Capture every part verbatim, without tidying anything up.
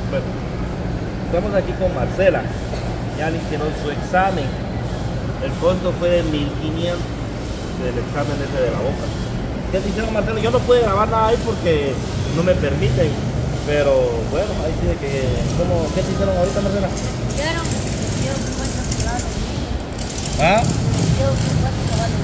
Bueno, estamos aquí con Marcela. Ya le hicieron su examen. El costo fue de mil quinientos del examen ese de la boca. ¿Qué te hicieron, Marcela? Yo no pude grabar nada ahí porque no me permiten. Pero bueno, ahí sí de que... ¿cómo, ¿Qué te hicieron ahorita, Marcela? Hicieron, hicieron cincuenta soldados. ¿Ah? Hicieron cincuenta soldados.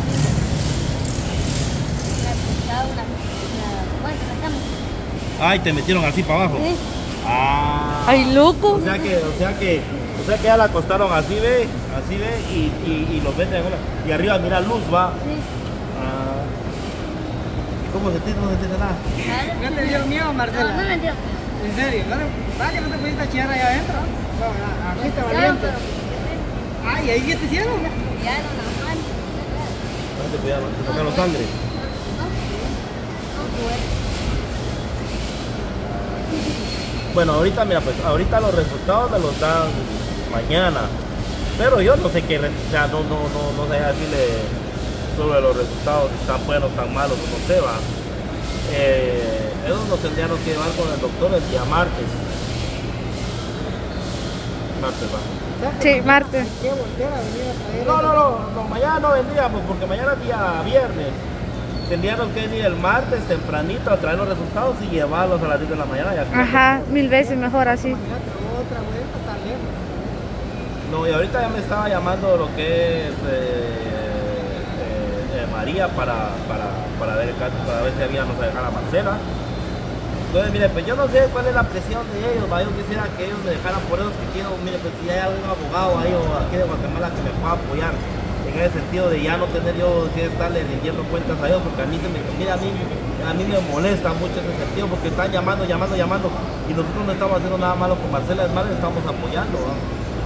Una pintada, una... una... ¿Cuánto sacamos? Ay, te metieron así para abajo. Sí. Ah. Ay, loco. O sea que, o sea que, o sea que ya la acostaron así, ve, así ve, y, y, y los meten en una. Y arriba mira luz, va. Sí. Ah. ¿Y cómo sentiste? No sentiste nada. ¿Ya te dio miedo, Marcela? No, no me entiendo. ¿En serio? ¿No te, ¿verdad que no te pudiste chillar allá adentro? No, a- aquí está Claro, valiente. pero... Ay, ¿ahí qué te hicieron? Ya no, no, no. No te cuidado, te tocaron sangre. No, no puede. Bueno, ahorita, mira, pues, ahorita los resultados me los dan mañana. Pero yo no sé qué, re- o sea, no, no, no, no sé decirle sobre los resultados, si están buenos, tan malos, no sé, va. Eh, eso lo tendríamos que llevar con el doctor el día martes. Martes, va. Sí, martes. Hay que volver a venir a traer No, eso. no, no, no, mañana no vendríamos porque mañana es día viernes. Tendríamos que venir el martes tempranito a traer los resultados y llevarlos a las diez de la mañana. Ya. Ajá, mil veces mejor así. Imagínate, otra vuelta tan lejos. No, y ahorita ya me estaba llamando lo que es eh, eh, eh, María para, para, para, ver el caso, para ver si habíamos a dejar a Marcela. Entonces, mire, pues yo no sé cuál es la presión de ellos, ¿va? Yo quisiera que ellos me dejaran, por eso que quiero, mire, pues si hay algún abogado ahí o aquí de Guatemala que me pueda apoyar en ese sentido de ya no tener yo que estarle rindiendo cuentas a ellos, porque a mí se me, mira, a mí, a mí me molesta mucho ese sentido, porque están llamando, llamando, llamando, y nosotros no estamos haciendo nada malo con Marcela, es más, le estamos apoyando, ¿va?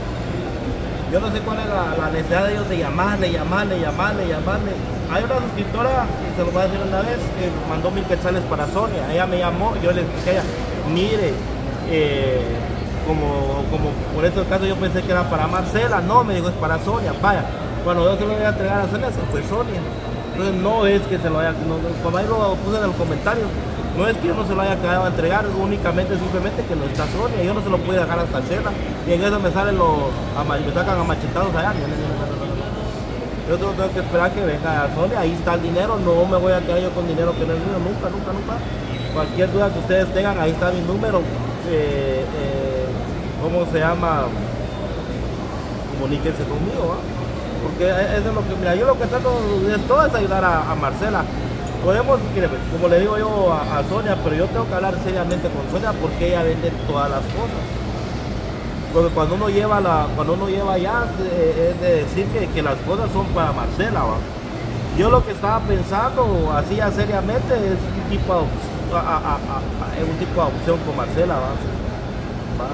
Yo no sé cuál es la, la necesidad de ellos de llamarle, llamarle, llamarle, llamarle. Hay una suscriptora, se lo voy a decir una vez, que mandó mil quetzales para Sonia. Ella me llamó, yo le expliqué a ella, mire, eh, como, como por este caso yo pensé que era para Marcela, no, me dijo es para Sonia, vaya. Cuando yo se lo voy a entregar a Sonia, se fue Sonia. Entonces no es que se lo haya, no, no, como ahí lo puse en el comentario, no es que yo no se lo haya quedado a entregar, únicamente simplemente que no está Sonia, yo no se lo pude dejar hasta Chela, y en eso me salen los, me sacan a machetados allá. No, no, no, no, no. Yo tengo, tengo que esperar que venga a Sonia, ahí está el dinero, no me voy a quedar yo con dinero que no es mío, nunca, nunca, nunca. Cualquier duda que ustedes tengan, ahí está mi número, eh, eh, ¿cómo se llama? Comuníquense conmigo, ¿va? Porque eso es lo que, mira, yo lo que trato de todo es ayudar a, a Marcela. Podemos, mire, como le digo yo a, a Sonia, pero yo tengo que hablar seriamente con Sonia porque ella vende todas las cosas. Porque cuando uno lleva la, cuando uno lleva ya, eh, es de decir que, que las cosas son para Marcela, ¿va? Yo lo que estaba pensando, así ya seriamente, es un tipo de, op- a, a, a, a- un tipo de opción con Marcela, ¿va? ¿Va?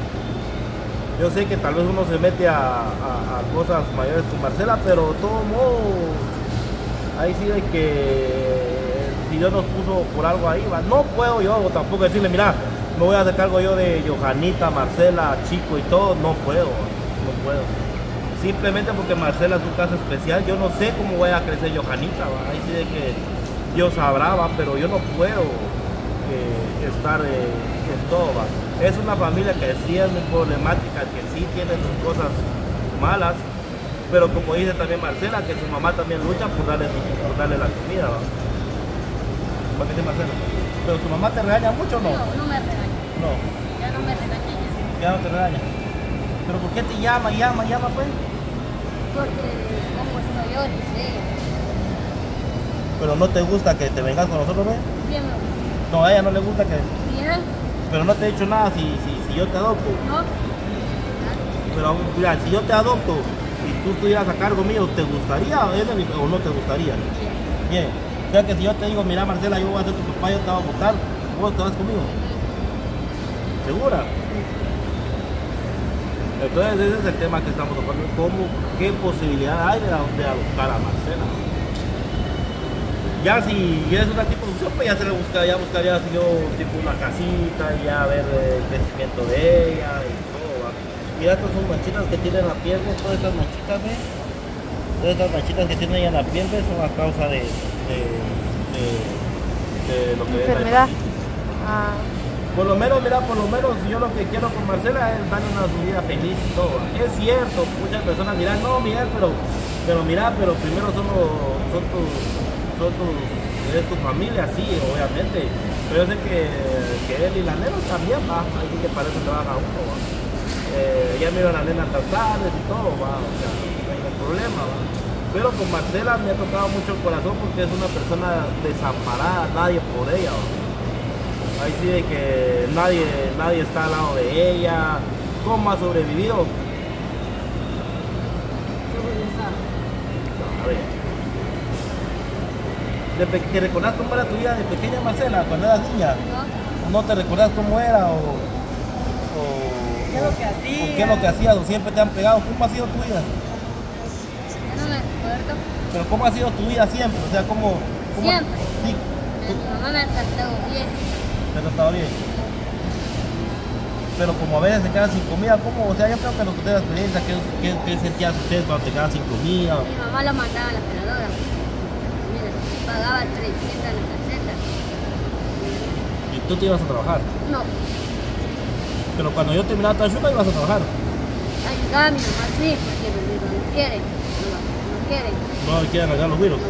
Yo sé que tal vez uno se mete a, a- a cosas mayores con Marcela, pero de todo modo, ahí sí de que si Dios nos puso por algo ahí, ¿va? No puedo yo tampoco decirle, mira, me voy a hacer cargo yo de Johanita, Marcela, Chico y todo, no puedo, no puedo. Simplemente porque Marcela es un caso especial, yo no sé cómo voy a crecer Johanita, ¿va? Ahí sí de que Dios sabrá, ¿va? Pero yo no puedo eh, estar eh, en todo, ¿va? Es una familia que sí es muy problemática, que sí tiene sus cosas malas, pero como dice también Marcela, que su mamá también lucha por darle, por darle la comida, ¿va? ¿Para qué te Marcela? ¿Pero tu mamá te regaña mucho o no? No, no me regaña. No, Ya no me regaña ya. ya no te regaña. ¿Pero por qué te llama, llama, llama, pues? Porque como soy yo, dice ella. Pero no te gusta que te vengas con nosotros, ¿ves? Bien, No, a ella no le gusta que... bien, Pero no te he dicho nada si, si, si yo te adopto. no. Pero mira, si yo te adopto y tú estuvieras a cargo mío, ¿te gustaría o eso ni- o no te gustaría? Bien. O sea que si yo te digo, mira Marcela, yo voy a ser tu papá, yo te voy a adoptar, vos te vas conmigo. ¿Segura? Entonces ese es el tema que estamos tocando. ¿Cómo, qué posibilidad hay de, de adoptar a Marcela? Ya si es una tipo de opción, pues ya se le busca, ya buscaría si yo tipo una casita, ya ver el crecimiento de ella y todo, ¿va? Y estas son manchitas que tienen la piel, ¿ves? Todas estas manchitas, ¿ves? Todas estas manchitas que tienen ella en la piel, ¿ves? Son a causa de, de, de, de lo que Enfermedad. es la hepatitis. Ah, Por lo menos, mira, por lo menos yo lo que quiero con Marcela es darle una vida feliz y todo. Es cierto, muchas personas dirán, no, Miguel, pero, pero mira, pero primero son, los, son tus, son tus, es tu familia, sí, obviamente. Pero yo sé que, que él y la nena también, va, así que parece que trabaja uno, va. Eh, ya miro a la nena hasta tardes y todo, va, o sea, no hay ningún problema, va. Pero con Marcela me ha tocado mucho el corazón porque es una persona desamparada, nadie por ella, va. Ahí sí de que nadie, nadie está al lado de ella. ¿Cómo ha sobrevivido? A ver. De pe- ¿Te recordás cómo era tu vida de pequeña, Marcela, cuando eras niña? No, ¿No te recordás cómo era o, o, ¿Qué es lo que o hacía? qué es lo que hacías o siempre te han pegado? ¿Cómo ha sido tu vida? yo no me acuerdo. Pero ¿cómo ha sido tu vida siempre? O sea, ¿cómo? cómo Siempre. Sí, Mi mamá me ha tratado bien. te ha tratado bien. Pero como a veces se quedan sin comida, ¿cómo? O sea, yo creo que los que ustedes la experiencia, ¿qué, qué, qué sentías ustedes cuando te quedaban sin comida? Mi mamá lo mandaba a la operadora. Mira, pagaba trescientas la tarjeta. Y tú te ibas a trabajar. No, Pero cuando yo terminaba tu ayuda ibas a trabajar. ayudaba a mi mamá sí, porque mi mamá no quiere. No, no quiere. No quieren arreglar los virus.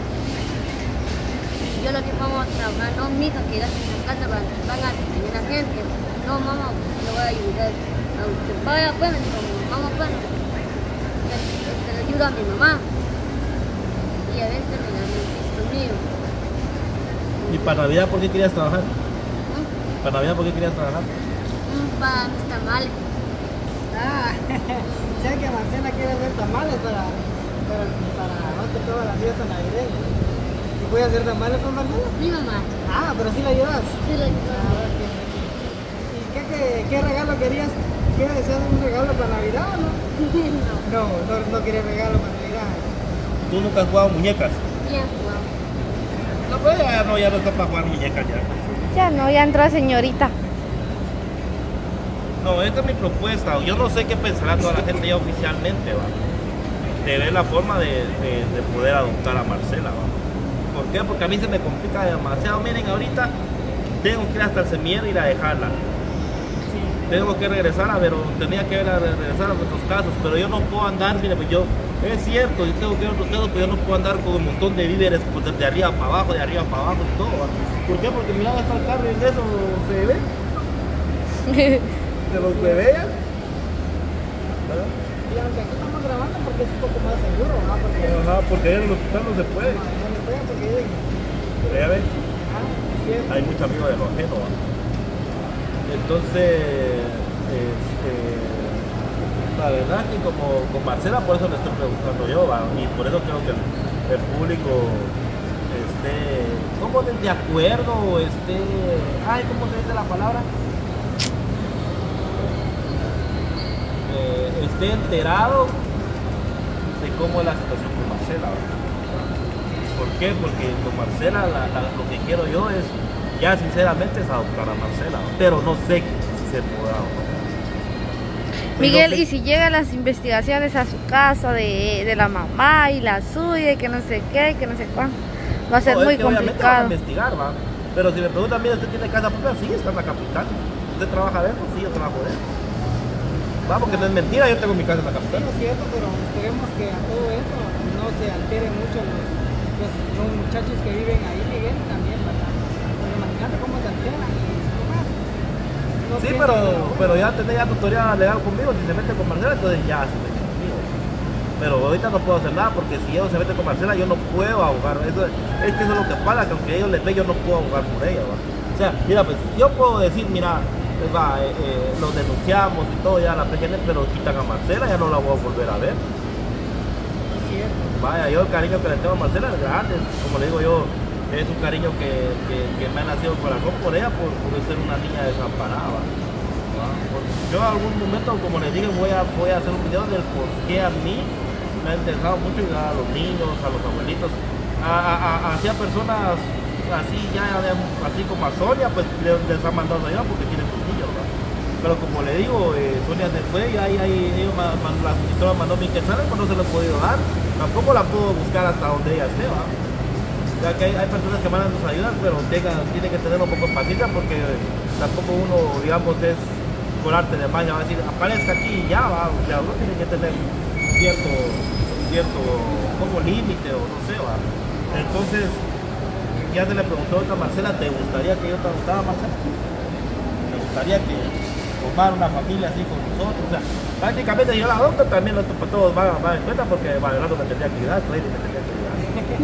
Yo lo que vamos a trabajar, no, mija, quédate en la casa, van, van a tener la gente. No, mamá, le voy a ayudar a usted. Vaya, pues, me dijo, vamos, pues. Le, le ayudo a mi mamá. Y a veces me dan el piso mío. ¿Y para Navidad por qué querías trabajar? ¿Mm? ¿Para Navidad por qué querías trabajar? Mm, para mis tamales. Ah, sé que Marcela quiere hacer tamales para, para, para más que toda la fiesta navideña. ¿Y voy a hacer tamales con Marcela? Mi mamá. Ah, pero sí la llevas. Sí, lo ayudó. Ah, ok. ¿Y qué, qué, qué regalo querías? ¿Quieres hacer un regalo para Navidad o no? No, No, no, no quieres regalo para Navidad. ¿Tú nunca has jugado muñecas? bien jugado. No, pues ya no, ya no está para jugar muñecas ya. Ya no, ya entró señorita. No, esta es mi propuesta. Yo no sé qué pensará toda la gente ya oficialmente, va. De ver la forma de, de, de poder adoptar a Marcela, va. ¿Por qué? Porque a mí se me complica demasiado. Miren, ahorita tengo que ir hasta el semillero y ir a dejarla. Tengo que regresar a ver, o tenía que ir a regresar a otros casos, pero yo no puedo andar, mire, pues yo, es cierto, yo tengo que ir a otros casos, pero yo no puedo andar con un montón de víveres pues, de arriba para abajo, de arriba para abajo y todo, ¿va? ¿Por qué? Porque mira, hasta el carro y en eso se ve, de los bebés, ¿verdad? Y aunque aquí estamos grabando porque es un poco más seguro, ¿no? Porque Ajá, porque allá en el hospital no se puede, no, no le pegan porque dicen, pero ya ves, ah, es cierto. hay mucho amigo de lo ajeno, ¿va? Entonces, este, la verdad que como con Marcela, por eso le estoy preguntando yo, ¿va? Y por eso creo que el, el público esté, ¿cómo de, de acuerdo? O esté, ay, ¿cómo se dice la palabra? Eh, esté enterado de cómo es la situación con Marcela, ¿va? ¿Por qué? Porque con Marcela la, la, lo que quiero yo es, ya sinceramente, es adoptar a Marcela, ¿no? Pero no sé si se podrá o no. Miguel, No sé. y si llegan las investigaciones a su casa de, de la mamá y la suya, y que no sé qué, que no sé cuánto, va a ser No, es muy que obviamente van a complicado. investigar, ¿va? Pero si me preguntan, mira, ¿usted tiene casa propia? Sí, está en la capital. ¿Usted trabaja de esto? Sí, yo trabajo de esto. Va, porque no es mentira, yo tengo mi casa en la Sí, capital. no es cierto, pero esperemos que a todo esto no se alteren mucho los, los, los muchachos que viven ahí, Miguel, también, ¿verdad? Porque imagínate cómo se alteran y demás. No Sí, piensan pero, en la pero ya tenés ya tutoría legal conmigo, si se mete con Marcela, entonces ya se mete conmigo. Pero ahorita no puedo hacer nada, porque si ellos se meten con Marcela, yo no puedo abogar. Eso, es que eso es lo que pasa, que aunque ellos les ve, yo no puedo abogar por ella, ¿va? O sea, mira, pues yo puedo decir, mira, pues, va, eh, eh, los denunciamos y todo, ya la P G N, pero quitan a Marcela, ya no la voy a volver a ver. Es cierto. Vaya, yo el cariño que le tengo a Marcela es grande, como le digo yo, es un cariño que, que, que me ha nacido el corazón por ella, por, por ser una niña desamparada. ¿Va? ¿Va? Por- Yo en algún momento, como les dije, voy a, voy a hacer un video del por qué a mí me ha interesado mucho ayudar a los niños, a los abuelitos, a, a, a, hacia personas así ya, de- así como a Sonia, pues le- les ha mandado ayuda porque tienen sus niños, ¿va? Pero como le digo, eh, Sonia se fue y ahí, ahí ellos ma- ma- la suscriptora mandó mi quetzales, pues no se lo he podido dar, tampoco la puedo buscar hasta donde ella esté, ¿va? O sea, que hay, hay personas que mandan sus ayudas, pero tengan, tienen que tener un poco de paciencia porque tampoco uno, digamos, es por arte de magia, va a decir, aparezca aquí y ya va. O sea, uno tiene que tener cierto, cierto como límite o no sé, va. Entonces, ya se le preguntó a Marcela, ¿te gustaría que yo te gustara, Marcela? ¿Te gustaría que formar una familia así con nosotros? O sea, prácticamente yo la adopto, también lo, todos van, van en cuenta porque Valorando me tendría que ayudar, Clay me tendría que ayudar.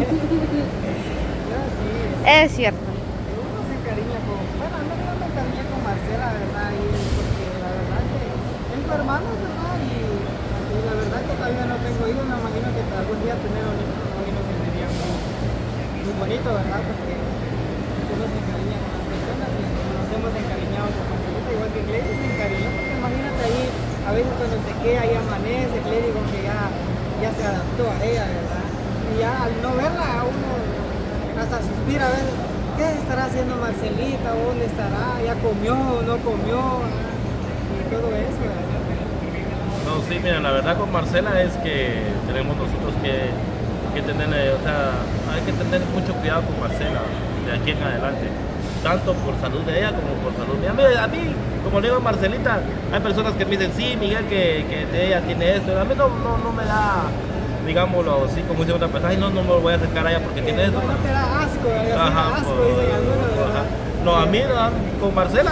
Yo sí, Es cierto. uno se encariña con, bueno, no no me encariñé con Marcela, ¿verdad? Y porque la verdad que tengo hermanos, ¿verdad? Y, y la verdad que todavía no tengo hijos, me imagino que algún día tener un hijo, me imagino que sería muy, muy bonito, ¿verdad? Porque uno se encariña con las personas y nos hemos encariñado con Marcelita, igual que Clay se encariñó, porque imagínate ahí, a veces cuando se queda ahí amanece, Clay digo que ya, ya se adaptó a ella, ¿verdad? Y ya al no verla uno hasta suspira a ver qué estará haciendo Marcelita, dónde estará, ya comió o no comió, y todo eso, ¿verdad? No, sí, mira, la verdad con Marcela es que tenemos nosotros que, que tener, eh, o sea, hay que tener mucho cuidado con Marcela de aquí en adelante, tanto por salud de ella como por salud mía. A mí, a mí, como le digo a Marcelita, hay personas que me dicen, sí, Miguel, que, que ella tiene esto, a mí no, no, no me da, digámoslo así, como dice otra persona, ay, no, no me voy a acercar a ella porque tiene esto. No, no te da asco, ¿verdad? Ajá, asco, por- dicen algunos, ¿verdad? ajá. No, a mí, no, con Marcela,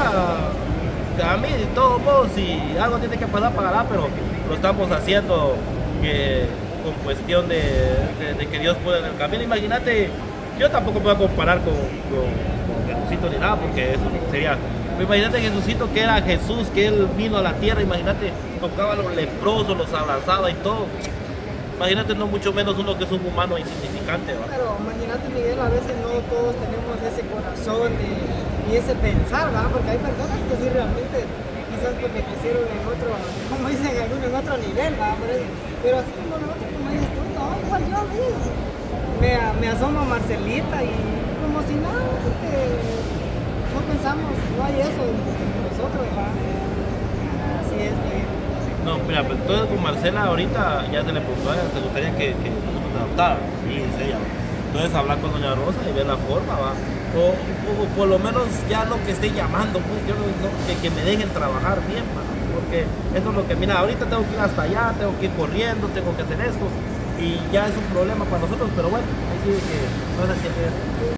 a mí, de todos modos, si algo tiene que pasar, pagará, pero lo estamos haciendo que, con cuestión de, de, de que Dios pueda en el camino. Imagínate, yo tampoco puedo comparar con, con, con Jesucito ni nada, porque eso sería. Pero imagínate Jesucito, que era Jesús, que él vino a la tierra, imagínate, tocaba a los leprosos, los abrazaba y todo. Imagínate, no mucho menos uno que es un humano insignificante, ¿va? Pero imagínate, Miguel, a veces no todos tenemos ese corazón de- y ese pensar, ¿verdad? Porque hay personas que sí realmente, quizás porque crecieron en otro, como dicen algunos, en otro nivel, ¿verdad? Pero, pero así como nosotros, como dices tú, no, igual yo, ¿ves? Me, me asomo a Marcelita y como si nada, porque no pensamos, no hay eso en, en nosotros, ¿verdad? Así es, Miguel. No, mira, pues entonces con Marcela ahorita ya se le preguntó, ¿te gustaría que, que nosotros te adoptáramos? Sí, sí, ya. Entonces hablar con doña Rosa y ver la forma, va. O, o- o por lo menos ya lo que esté llamando, pues yo no, no- que, que me dejen trabajar bien, va. Porque eso es lo que, mira, ahorita tengo que ir hasta allá, tengo que ir corriendo, tengo que hacer esto. Y ya es un problema para nosotros, pero bueno, ahí sí que no es así.